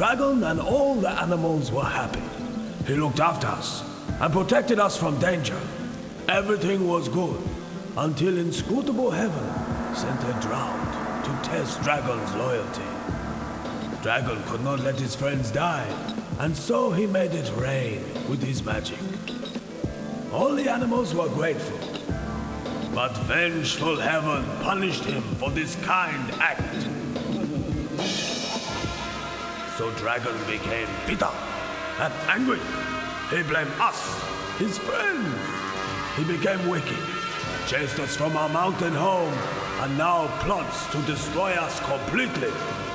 Dragon and all the animals were happy. He looked after us and protected us from danger. Everything was good until inscrutable heaven sent a drought to test Dragon's loyalty. Dragon could not let his friends die, and so he made it rain with his magic. All the animals were grateful, but vengeful heaven punished him for this kind act. So Dragon became bitter and angry. He blamed us, his friends. He became wicked, chased us from our mountain home, and now plots to destroy us completely.